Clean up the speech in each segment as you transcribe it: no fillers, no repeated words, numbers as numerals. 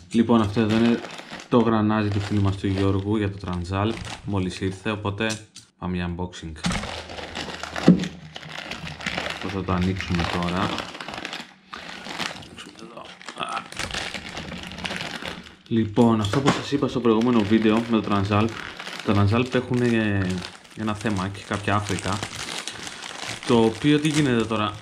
Λοιπόν, αυτό εδώ είναι το γρανάζι του φίλου μας του Γιώργου για το Transalp. Μόλις ήρθε, οπότε πάμε για unboxing. Αυτό θα το ανοίξουμε τώρα. Λοιπόν, αυτό που σας είπα στο προηγούμενο βίντεο με το Transalp. Το Transalp έχουν ένα θέμα και κάποια άφρικα. Το οποίο τι γίνεται τώρα,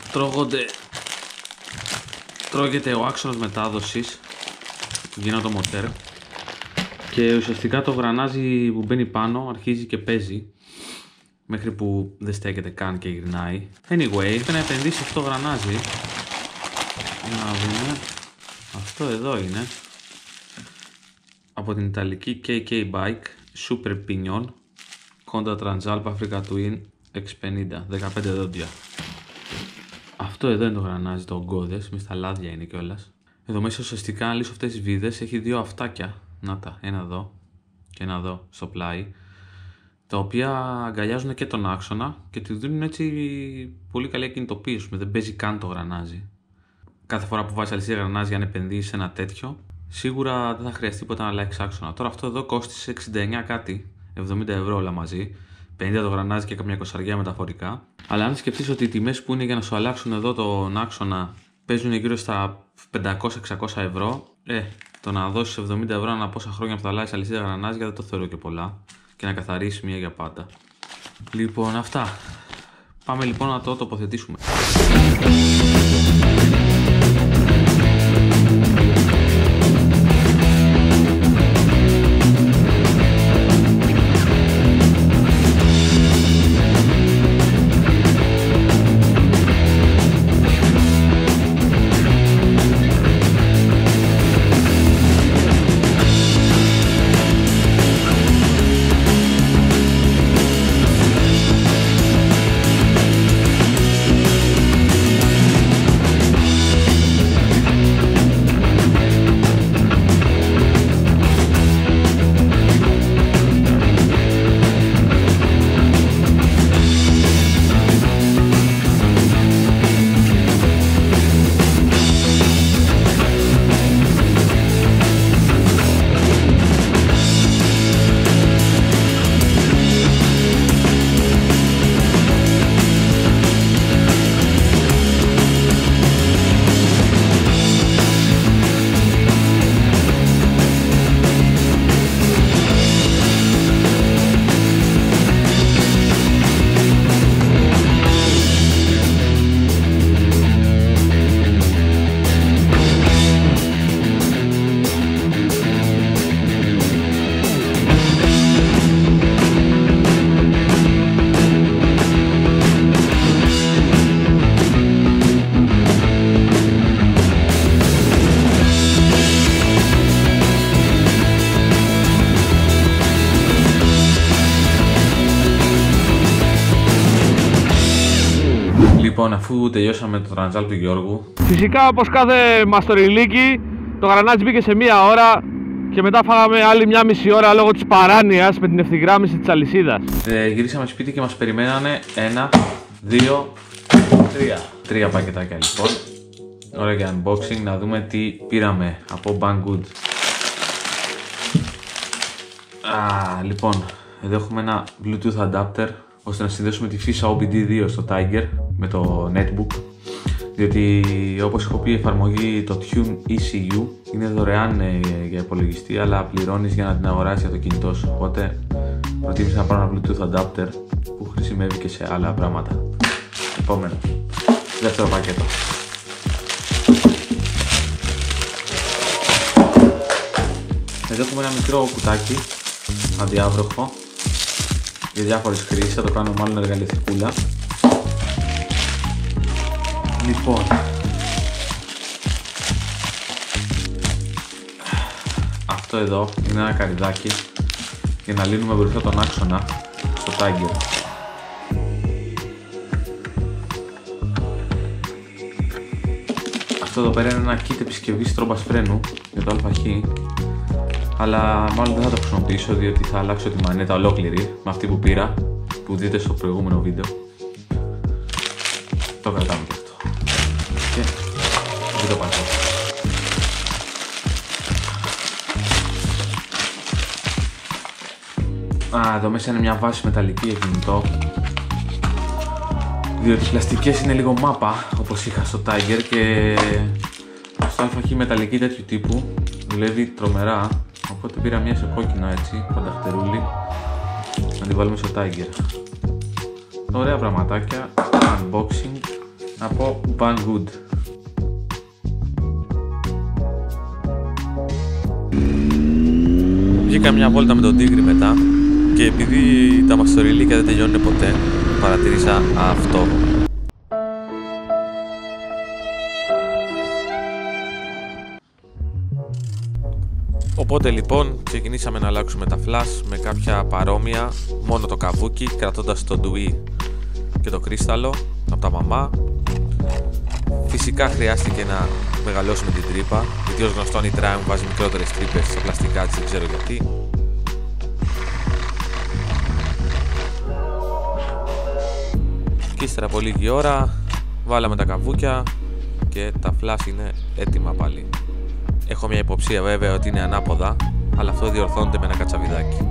τρώγεται ο άξονας μετάδοσης που γίνεται το μοτέρ και ουσιαστικά το γρανάζι που μπαίνει πάνω αρχίζει και παίζει μέχρι που δεν στέκεται καν και γυρνάει. Anyway, πρέπει να επενδύσει αυτό το γρανάζι. Να δούμε. Αυτό εδώ είναι από την ιταλική KK Bike Super Pignon Honda Transalp Africa Twin X50 15 δόντια. Αυτό εδώ είναι το γρανάζι, το ογκώδες, με στα λάδια είναι κιόλας. Εδώ μέσα ουσιαστικά, αν λύσω αυτές τις βίδες, έχει δύο αυτάκια. Να τα, ένα εδώ και ένα εδώ στο πλάι, τα οποία αγκαλιάζουν και τον άξονα και του δίνουν έτσι πολύ καλή κινητοποίηση. Δεν παίζει καν το γρανάζι. Κάθε φορά που βάζει αλυσίδα γρανάζι, αν επενδύσει σε ένα τέτοιο, σίγουρα δεν θα χρειαστεί ποτέ να αλλάξει άξονα. Τώρα αυτό εδώ κόστησε 69 κάτι, 70 ευρώ όλα μαζί. 50 το γρανάζι και καμιά κοσαριά μεταφορικά. Αλλά αν σκεφτείς ότι οι τιμές που είναι για να σου αλλάξουν εδώ τον άξονα παίζουν γύρω στα 500-600 ευρώ, το να δώσεις 70 ευρώ ανά πόσα χρόνια που θα αλλάξεις αλυσίδα γρανάζια δεν το θεωρώ και πολλά και να καθαρίσεις μία για πάντα. Λοιπόν, αυτά. Πάμε λοιπόν να το τοποθετήσουμε. Λοιπόν, αφού τελειώσαμε το Transalp του Γιώργου, φυσικά όπως κάθε μαστοριλίκι, το γρανάζι μπήκε σε μία ώρα και μετά φάγαμε άλλη μία μισή ώρα λόγω της παράνοιας με την ευθυγράμμιση της αλυσίδας. Γυρίσαμε σπίτι και μας περιμένανε 1, 2, 3 πακετάκια λοιπόν. Ωραία για unboxing, να δούμε τι πήραμε από Banggood. Λοιπόν, εδώ έχουμε ένα Bluetooth adapter ώστε να συνδέσουμε τη φύσα OBD2 στο Tiger με το netbook, διότι όπως έχω πει η εφαρμογή το Tune ECU είναι δωρεάν για υπολογιστή, αλλά πληρώνεις για να την αγοράσεις για το κινητό σου, οπότε προτίμησα να πάρω ένα Bluetooth adapter που χρησιμεύει και σε άλλα πράγματα. Επόμενο, δεύτερο πακέτο. Εδώ έχουμε ένα μικρό κουτάκι αδιάβροχο για διάφορες χρήσεις, θα το κάνουμε μάλλον εργαλειοθηκούλα. Λοιπόν, αυτό εδώ είναι ένα καρυδάκι για να λύνουμε μπροστά τον άξονα στο Tiger. Αυτό εδώ πέρα είναι ένα kit επισκευής τρόμπας φρένου για το ΑΧ, αλλά μάλλον δεν θα το χρησιμοποιήσω διότι θα αλλάξω τη μανέτα ολόκληρη με αυτή που πήρα, που δείτε στο προηγούμενο βίντεο. Το κρατάμε και αυτό. Και δεν το πατώ. Εδώ μέσα είναι μια βάση μεταλλική για κινητό. Διότι οι πλαστικές είναι λίγο μάπα, όπως είχα στο Tiger, και στο ΑΧ μεταλλική τέτοιου τύπου δουλεύει τρομερά. Οπότε πήρα μια σε κόκκινο έτσι, φανταχτερούλη, να την βάλουμε στο Tiger. Ωραία πραγματάκια, unboxing από Banggood. Βγήκα μια βόλτα με τον Τίγρη μετά και επειδή τα μαστοριλίκια δεν τελειώνουν ποτέ, παρατηρήσα αυτό. Οπότε λοιπόν ξεκινήσαμε να αλλάξουμε τα flash με κάποια παρόμοια, μόνο το καβούκι, κρατώντας το ντουί και το κρίσταλο από τα μαμά. Φυσικά χρειάστηκε να μεγαλώσουμε την τρύπα, γιατί ως γνωστόν η Triumph βάζει μικρότερες τρύπες στα πλαστικά της, δεν ξέρω γιατί. Και ύστερα από λίγη ώρα βάλαμε τα καβούκια και τα flash είναι έτοιμα πάλι. Έχω μια υποψία βέβαια ότι είναι ανάποδα, αλλά αυτό διορθώνεται με ένα κατσαβιδάκι.